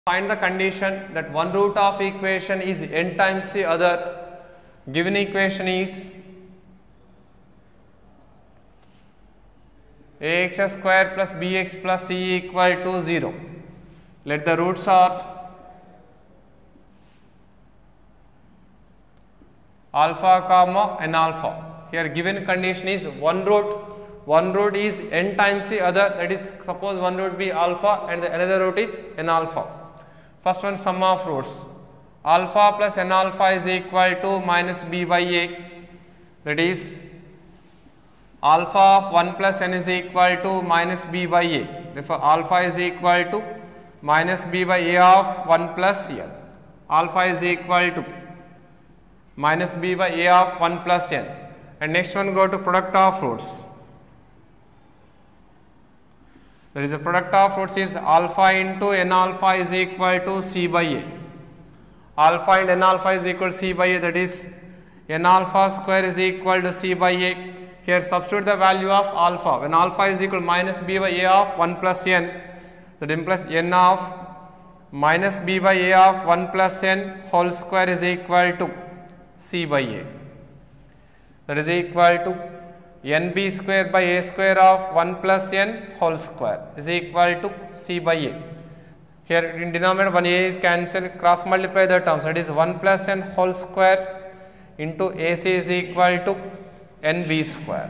Find the condition that one root of equation is n times the other. Given equation is ax square plus bx plus c equal to 0. Let the roots are alpha comma n alpha. Here given condition is one root is n times the other, that is, suppose one root be alpha and the another root is n alpha. First one, sum of roots. Alpha plus n alpha is equal to minus b by a, that is alpha of 1 plus n is equal to minus b by a. Therefore, alpha is equal to minus b by a of 1 plus n. Alpha is equal to minus b by a of 1 plus n. And next one, go to product of roots. There is a product of roots is alpha into n alpha is equal to c by a. Alpha and n alpha is equal to c by a, that is n alpha square is equal to c by a. Here substitute the value of alpha. When alpha is equal to minus b by a of 1 plus n, that implies n of minus b by a of 1 plus n whole square is equal to c by a. That is equal to nb square by a square of 1 plus n whole square is equal to c by a. Here in denominator 1 a is cancelled, cross multiply the terms, that is 1 plus n whole square into ac is equal to nb square.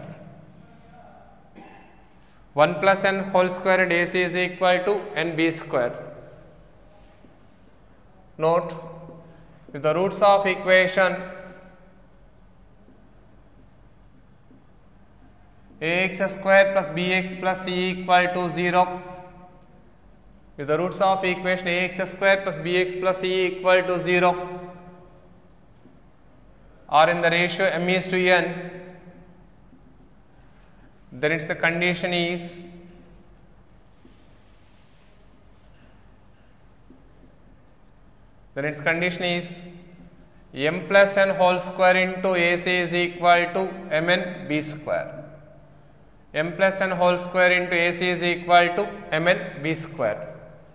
1 plus n whole square and ac is equal to nb square. Note, if the roots of equation ax square plus bx plus c equal to 0, if the roots of equation ax square plus bx plus c equal to 0 are in the ratio m is to n, then its the condition is m plus n whole square into ac is equal to mn b square. M plus n whole square into ac is equal to mn b square.